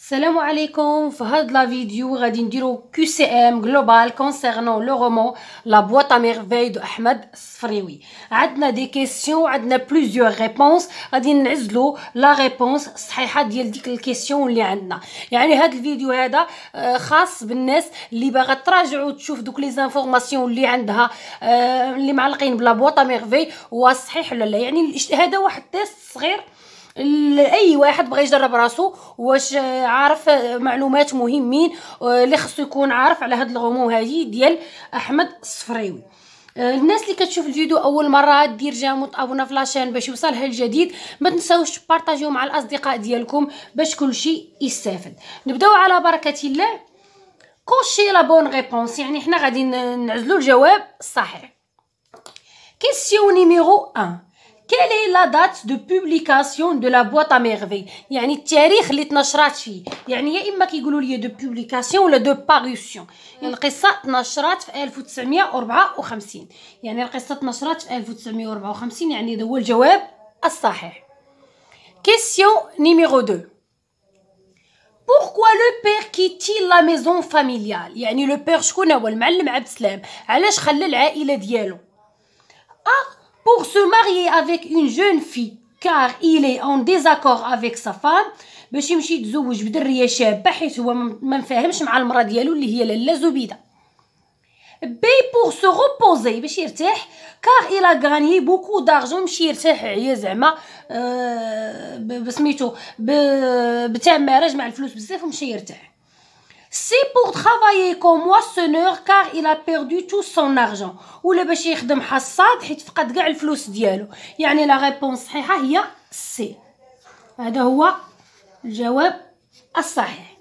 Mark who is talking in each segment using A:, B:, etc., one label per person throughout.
A: السلام عليكم. في هاد لا فيديو غادي نديرو QCM global concernant le roman La boîte à merveilles de احمد الصفريوي. عندنا دي كيسيون، عندنا بليزيور ريبونس، غادي نعزلو لا ريبونس الصحيحه ديال ديك الكيسيون اللي عندنا. يعني هاد الفيديو هذا خاص بالناس اللي باغا تراجع وتشوف دوك لي زانفورماسيون اللي عندها اللي معلقين بلا بواط ميرفي واش صحيح ولا لا. يعني هذا واحد تيست صغير اي واحد بغى يجرب راسو واش عارف معلومات مهمين اللي خصو يكون عارف على هاد الغموم هذه ديال احمد الصفريوي. الناس اللي كتشوف الفيديو اول مره دير جيم وتابونا في لاشين باش يوصلها الجديد. ما تنساوش بارطاجيو مع الاصدقاء ديالكم باش كلشي يستافد. نبداو على بركه الله. كوشي لا بون ريبونس، يعني حنا غادي نعزلو الجواب الصحيح. كيسيون نيميرو 1. Quelle est la date de publication de la boîte à merveilles؟ يعني التاريخ اللي تنشرات فيه. يعني يا اما كيقولوا لي دو بوبليكاسيون ولا دو باريسيون. يعني القصه تنشرات في 1954. يعني القصه تنشرات في 1954، يعني هذا هو الجواب الصحيح. كيسيون نيميرو 2. Pourquoi le père quitte la maison familiale؟ يعني لو بير شكون هو؟ المعلم عبد السلام. علاش خلى العائله ديالو؟ Pour se marier avec une jeune fille car il est en désaccord avec sa femme. باش يمشي يتزوج بدريه شابه حيت هو ما مفاهمش مع المراه ديالو اللي هي لاله زبيده. بي pour se reposer، باش يرتاح car il a gagné beaucoup d'argent، مشي يرتاح عيا زعما بسميتو بتعماره جمع الفلوس بزاف ومشي يرتاح. C'est pour travailler comme moissonneur car il a perdu tout son argent، ولا باش يخدم حصاد حيت فقد كاع الفلوس ديالو. يعني لا ريبونس الصحيحه هي سي. هذا هو الجواب الصحيح.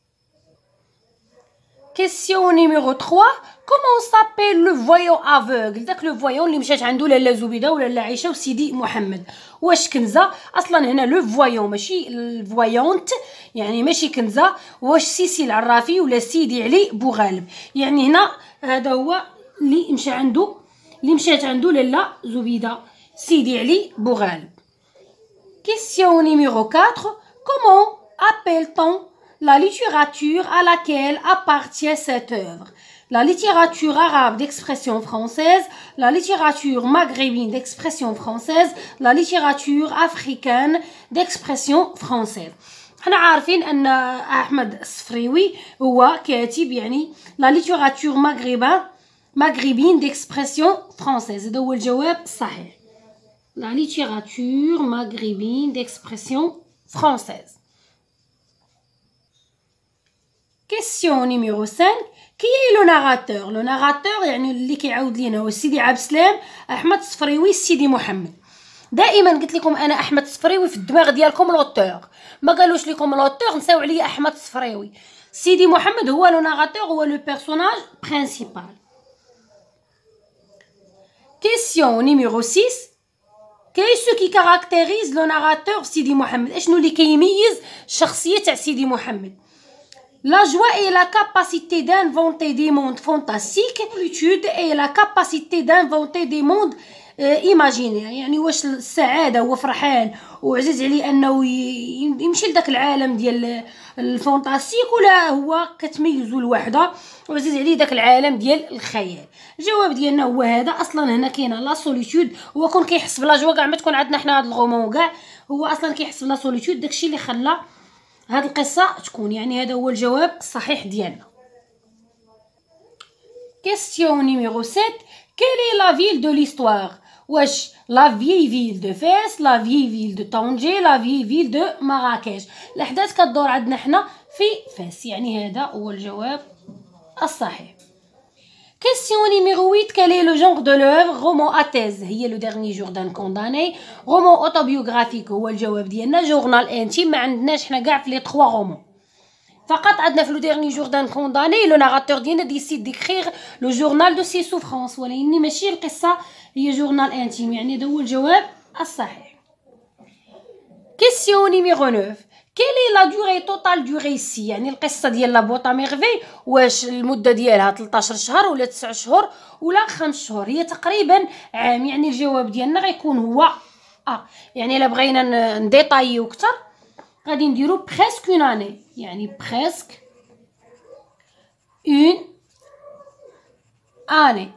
A: كيسيون نيميرو 3. كومون سابيل لو فويون افوغل؟ داك لو فويون اللي مشات عنده لاله زبيده ولا لاله عائشه وسيدي محمد. واش كنزه؟ اصلا هنا لو فويون ماشي الفويونت، يعني ماشي كنزه. واش سيسي العرافي ولا سيدي علي بوغالب؟ يعني هنا هذا هو اللي مشات عنده لاله زبيده، سيدي علي بوغالب. كيسيون نيميرو 4. كومون ابيل-t-on la littérature à laquelle appartient cette œuvre؟ La littérature arabe d'expression française, la littérature maghrébine d'expression française, la littérature africaine d'expression française. حنا عارفين ان احمد الصفريوي هو كاتب يعني la littérature maghrébine d'expression française. هذا هو الجواب الصحيح. La littérature maghrébine d'expression française. Question numéro 5. Qui est le narrateur؟ Le narrateur يعني اللي كيعاود لينا هو سيدي عبد السلام، احمد الصفريوي، سيدي محمد. دائما قلت لكم انا احمد الصفريوي في الدماغ ديالكم لوتور، ما قالوش لكم لوتور نساو عليا احمد الصفريوي. سيدي محمد هو لو ناراتور، هو لو بيرسوناج برينسيبال. كيسيون نيميرو 6. كاين سو كي كاركتيريز لو ناراتور سيدي محمد؟ اشنو اللي كيميز الشخصيه تاع سيدي محمد؟ La joie est la capacité d'inventer des mondes fantastiques. L'étude est la capacité d'inventer des mondes imaginaires. يعني واش السعادة هو فرحان وعزيز عليه أنه يمشي لذاك العالم ديال الفانتاستيك، ولا هو كتميزو الوحدة وعزيز عليه داك العالم ديال الخيال؟ الجواب ديالنا هو هذا. أصلا هنا كاينة لا سوليتود. هو كون كيحس بلا جوا كاع ما تكون عندنا حنا هاد الغموم كاع، هو أصلا كيحس بلا سوليتود. داكشي اللي خلى هاد القصة تكون، يعني هذا هو الجواب الصحيح ديالنا. كيسيون نيميرو 7. Quelle est la ville de l'histoire؟ واش لا vieille ville de Fès، لا vieille ville de طنجة، لا vieille ville de مراكش؟ الأحداث كتدور عندنا حنا في فاس، يعني هذا هو الجواب الصحيح. Question numéro 8. Quel est le genre de l'œuvre؟ roman à thèse هي لو dernier jour d'un condamné. roman autobiographique هو الجواب ديالنا. journal intime ما عندناش حنا كاع في لي 3 رومون، فقط عندنا في لو dernier jour d'un condamné لو ناراتور ديالنا ديسيد ديكريغ لو جورنال دو سي سوفرانس، ولكن ماشي القصه هي جورنال انتيم، يعني هذا هو الجواب الصحيح. Question numéro 9. Quelle est la durée totale du récit؟ يعني القصه ديال لا بوطا ميرفي واش المده ديالها 13 شهر ولا 9 شهور ولا 5 شهور؟ هي تقريبا عام. يعني الجواب ديالنا غيكون هو يعني الا بغينا نديطايو اكثر غادي نديرو بريسك اون اني، يعني بريسك اون اني.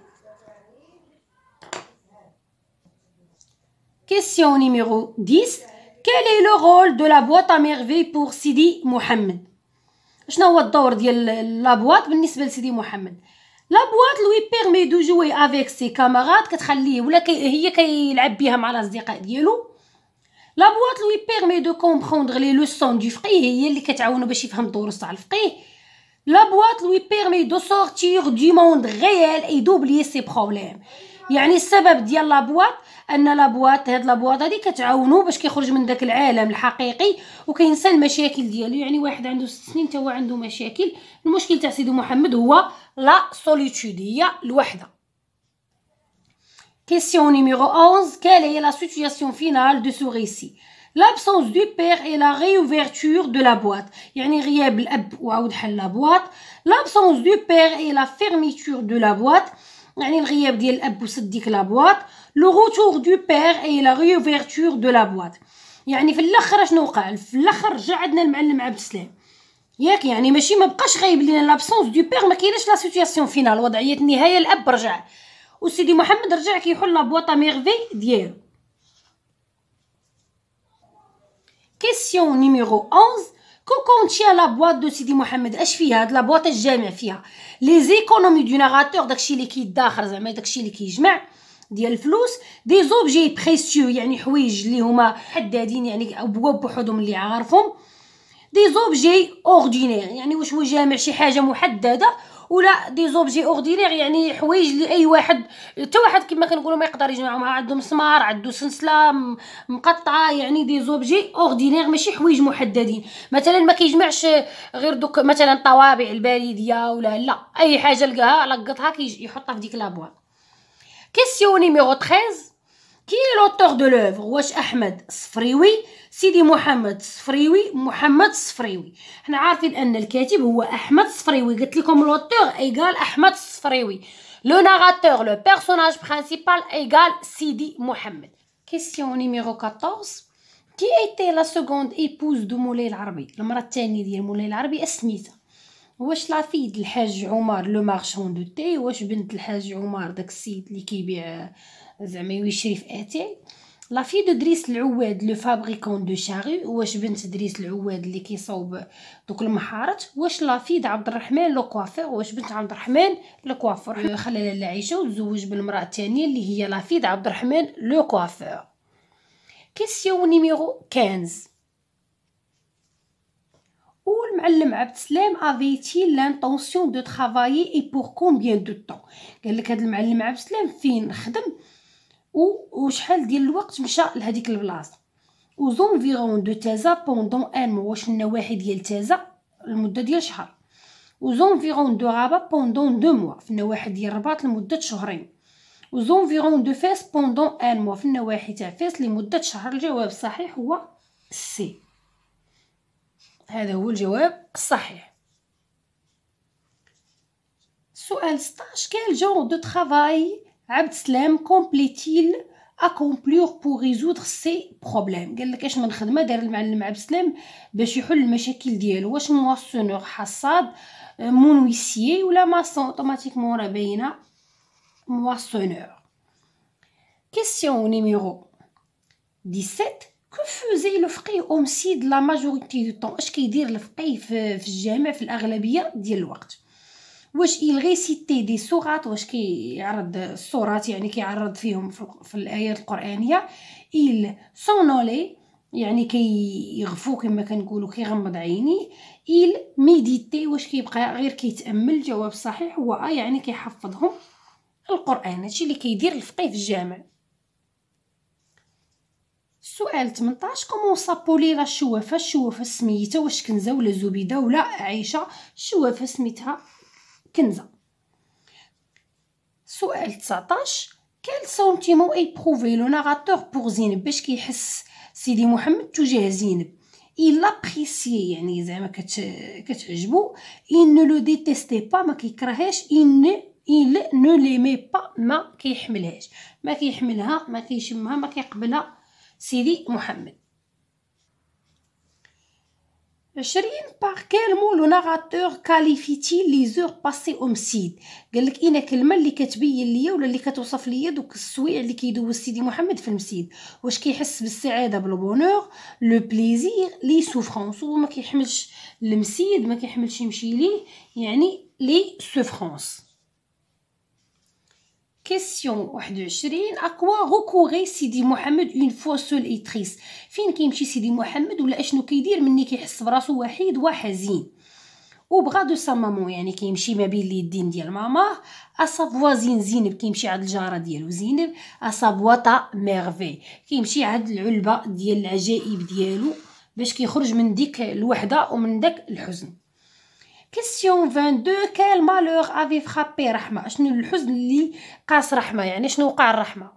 A: Question numéro 10. Quel est le rôle de la boîte à merveilles pour Sidi Mohamed? شنو هو الدور ديال لا بواط بالنسبه لسيدي محمد؟ لا بواط لوي بيرمي دو جوي افيك سي كامارات، كتخليه ولا هي كيلعب بها مع الاصدقاء ديالو. لا بواط لوي بيرمي دو كومبروندر لي لوسون دو فقيه، هي اللي كتعاونو باش يفهم الدروس تاع الفقيه. لا بواط لوي بيرمي دو سورتير دو موند ريال اي دوبليي سي بروبليم. يعني السبب ديال لا بواط ان لا بواط هاد لا بواط هادي كتعاونو باش كيخرج من داك العالم الحقيقي وكينسى المشاكل ديالو. يعني واحد عنده 6 سنين تا هو عنده مشاكل. المشكل تاع سيدي محمد هو لا سوليتود، هي الوحده. Question numéro 11. Quelle est la situation finale de ce récit? L'absence du père et la réouverture de la boîte. يعني غياب الأب وعود حل la boîte. L'absence du père et la fermeture de la boîte. يعني الغياب ديال الأب وسد ديك la boîte. Le retour du père et la réouverture de la boîte. يعني في الآخر شنو وقع؟ في الآخر رجع عندنا المعلم عبد السلام. ياك يعني ماشي ما بقاش غايب لينا لابسونس دو بير، ما كايناش لا سيتوياسيون فينال، وضعيه النهايه الاب رجع وسيدي محمد رجع كيحل لا بواطا ميرفي ديالو. كيسيون نيميرو 11. كو كونتيان لا بواط دو سيدي محمد؟ اش فيها هاد لا بواط؟ الجامع فيها لي زيكونومي دو ناراتور، داكشي اللي كيداخر زعما داكشي اللي كيجمع ديال الفلوس. دي زوبجي بريسيو يعني حوايج اللي هما حدادين يعني بوحدهم اللي عارفهم. دي زوبجي اوردينير يعني واش هو جامع شي حاجه محدده، ولا دي زوبجي اوردينير يعني حوايج اللي اي واحد حتى واحد كما كنقولوا ما يقدر يجمعهم. عنده مسمار، عنده سلسله مقطعه، يعني دي زوبجي اوردينير ماشي حوايج محددين. مثلا ما كيجمعش غير دوك مثلا طوابع البريديه ولا اي حاجه لقاها لقطها كيجي يحطها في ديك لابواط. كيسيون نيميرو 13. كي لوتور دو لوفر؟ واش احمد الصفريوي، سيدي محمد الصفريوي، محمد الصفريوي؟ حنا عارفين ان الكاتب هو احمد الصفريوي. قلت لكم لوتور ايغال احمد الصفريوي، لو ناراتور لو بيرسوناج برينسيبال ايغال سيدي محمد. كيسيون نيميرو 14. كي ايتي لا سكوند ايبوز دو مولاي العربي؟ المراه الثانيه ديال مولاي العربي اسميتها؟ واش لافيد الحاج عمر لو مارشون دو تي؟ واش بنت الحاج عمر داك السيد اللي كيبيع زعما يشري في اتاي؟ لا في دو دريس العواد لو فابريكون دو شارو؟ واش بنت دريس العواد اللي كيصاوب دوك المحارات؟ واش لا في عبد الرحمن لو كوافور؟ واش بنت عبد الرحمن لو كوافور؟ خلى لاله عائشه وتزوج بالمراه الثانيه اللي هي لا في عبد الرحمن لو كوافور. كيسيون نيميرو 15. المعلم عبد السلام افيتي لانطونسيون دو ترافايي اي بور كومبيان دو طون؟ قال لك هذا المعلم عبد السلام فين خدم وشحال ديال الوقت مشى لهاديك البلاصه. و زونفيرون دو تازا بوندون ان مو؟ واش النواحي ديال تازا المده ديال شهر. و زونفيرون دو غابا بوندون 2 موا؟ في النواحي ديال الرباط لمده شهرين. و زونفيرون دو فاس بوندون ان موا؟ في النواحي تاع فاس لمده شهر. الجواب الصحيح هو سي. هذا هو الجواب الصحيح. سؤال 16. quel genre de travail عبد السلام complet-il accomplir pour résoudre ces problèmes؟ قال لك اش من خدمه دار المعلم عبد السلام باش يحل المشاكل ديالو؟ واش مواسونور حصاد، مونويسيي، ولا ماسون؟ اوتوماتيكمون راه باينه مواسونور. كيسيون نيميرو 17. que faisait le فقيه اومسي de la majorité du temps؟ اش كيدير الفقيه في الجامع في الاغلبيه ديال الوقت؟ واش il récitait des sourates؟ واش كيعرض السورات يعني كيعرض فيهم في الايات القرانيه؟ il sonnolait يعني كيغفو كما كنقولوا كيغمض عينيه. il méditait واش كيبقى غير كيتامل؟ الجواب الصحيح هو يعني كيحفظهم القران. هادشي اللي كيدير الفقيه في الجامع. سؤال 18. كومون سابولي لا الشوافه؟ الشوافه سميتها واش كنزه ولا زبيده ولا عائشه؟ الشوافه سميتها كنزه. سؤال 19. كال سونتيمون ايبروفي لو ناراتور بور زينب؟ باش كيحس سيدي محمد تجاه زينب؟ il l'appréciait يعني زعما كتعجبو. il ne le détestait pas ما كيكرهاش. il ne l'aimait pas ما كيحملهاش. ما كيحملها، ما كيشمها، ما كيقبلها سيدي محمد. 20 par quel mot le narrateur qualifie-t-il les heures passées au مسيد؟ قالك اين كلمه اللي كتبين ليا ولا اللي كتوصف ليا دوك السوايع اللي كيدوز سيدي محمد في المسيد. واش كيحس بالسعاده بالبونور، لو بليزير، لي سوفرونس. وما كيحملش المسيد، ما كيحملش يمشي ليه، يعني لي سوفرونس. Question 21. À quoi recourait سيدي محمد une fois seul et triste؟ فين كيمشي سيدي محمد ولا اشنو كيدير ملي كيحس براسو وحيد وحزين؟ او بغا دو سا مامون، يعني كيمشي ما بين اليدين ديال ماماه. ا سا فوازين زينب، كيمشي عند الجاره ديالو زينب. ا سا بواطا ميرفي، كيمشي عند العلبه ديال العجائب ديالو باش كيخرج من ديك الوحده ومن داك الحزن. Question 22. Quel malheur avait frappé رحمة؟ شنو الحزن اللي قاس رحمة، يعني شنو وقع لرحمة؟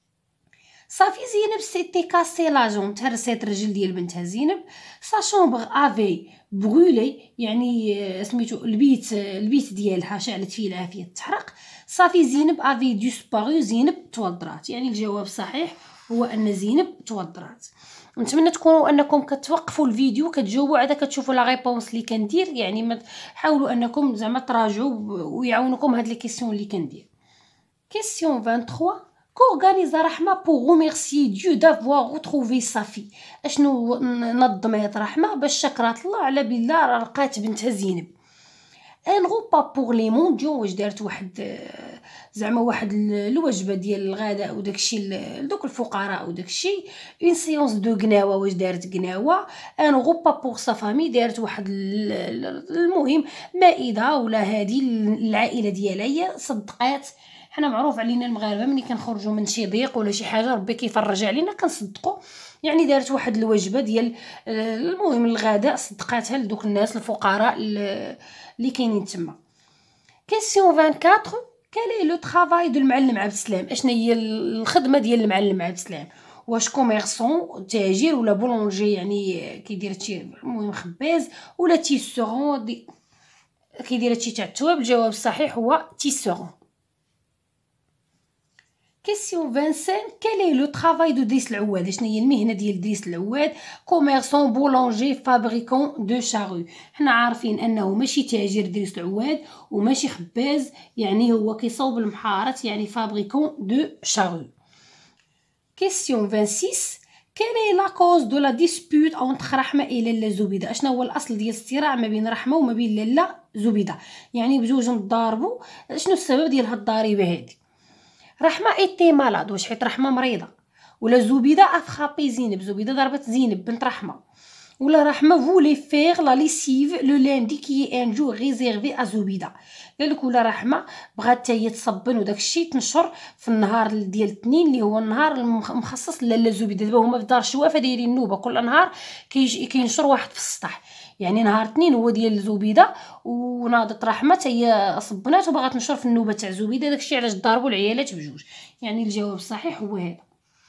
A: صافي زينب سيتي كاسي لا جون، تهرست رجل ديال بنتها زينب. سا شومبغ افي بغولي، يعني سميتو البيت ديالها شعلت فيه العافية تحرق. صافي زينب افي ديسبارو، زينب توضرات. يعني الجواب الصحيح هو ان زينب توضرات. نتمنى تكونوا انكم كتوقفوا الفيديو كتجاوبوا عاد كتشوفوا لا ريبونس اللي كندير، يعني حاولوا انكم زعما تراجعوا ويعاونكم هاد لي كيسيون اللي كندير. Question 23. Qu'organise رحمة pour remercier Dieu d'avoir retrouvé sa fille؟ اشنو نظمت رحمة باش شكرات الله على بلا راه لقات بنتها زينب. ان غوبا بور لي مونديو، واش دارت واحد زعما واحد الوجبه ديال الغداء وداكشي لدوك الفقراء وداكشي. اون سيونس دو قناوه، واش دارت قناوه. ان غوبا بور سا فامي، دارت واحد المهم مائده ولا هادي العائله ديالها هي صدقات. حنا معروف علينا المغاربه ملي كنخرجوا من شي ضيق ولا شي حاجه ربي كيفرج علينا كنصدقوا، يعني دارت واحد الوجبه ديال المهم الغداء صدقاتها لدوك الناس الفقراء اللي كاينين تما. كيسيون 24. كال لو طرافاي دو المعلم عبد السلام؟ اشنا هي الخدمه ديال المعلم عبد السلام؟ واش كوميرسون تاجر ولا بولونجي، يعني كيدير هادشي المهم خباز، ولا تيسورون كيدير هادشي تاع التواب؟ الجواب الصحيح هو تيسورون. Question 25. Quel est le travail de دريس العواد؟ شنو هي المهنه ديال دريس العواد؟ كوميرسون، بولونجي، فابريكون دو شارو. حنا عارفين انه ماشي تاجر دريس العواد وماشي خباز، يعني هو كيصوب المحارات، يعني فابريكون دو شارو. Question 26. Quelle est la cause de la dispute entre رحمة et لالا زبيدة؟ اشنا هو الاصل ديال الصراع ما بين رحمة وما بين لالا زبيدة؟ يعني بجوجهم تضاربوا. شنو السبب ديال هاد الضريبه هادي؟ رحمة ايتي مالاد، واش حيت رحمة مريضة، ولا زبيدة افرابي زينب، زبيدة ضربت زينب بنت رحمة، ولا رحمة فولي فيغ لا ليسيف لو لاندي كي ان جور ريزيرفي ا زبيدة. قالك ولا رحمة بغات هي تصبن وداكشي تنشر في النهار ديال الاثنين اللي هو النهار المخصص لالا زبيدة. دابا هما في دار الشوافة دايرين النوبة كل نهار كينشر واحد في السطح، يعني نهار اثنين هو ديال زبيدة وناضت رحمة هي صبنات وبغات تنشر في النوبة تاع زبيدة. داكشي علاش ضربوا العيالات بجوج، يعني الجواب الصحيح هو هذا.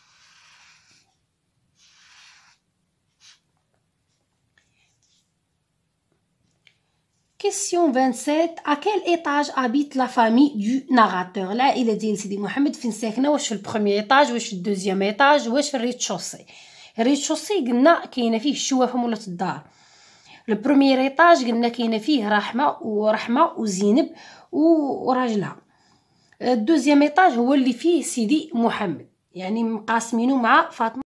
A: Question 27. À quel étage habite la famille du narrateur؟ العائلة ديال سيدي محمد فين ساكنة؟ واش في البروميير ايطاج، واش في الدوزيام ايطاج، واش في الريتشوسي؟ الريتشوسي قلنا كاينه فيه الشوافة مولات الدار. البروميير ايطاج قلنا كاينه فيه رحمة وزينب وراجلها. الدوزيام ايطاج هو اللي فيه سيدي محمد، يعني مقاسمينه مع فاطمة.